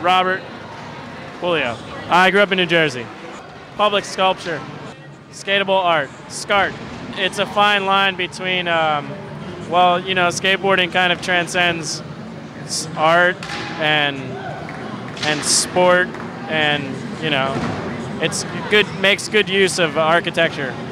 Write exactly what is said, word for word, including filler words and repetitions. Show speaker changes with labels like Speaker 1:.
Speaker 1: Robert Puleo. I grew up in New Jersey. Public sculpture, skatable art, SCART. It's a fine line between, um, well, you know, skateboarding kind of transcends art and and sport, and you know, it's good, makes good use of architecture.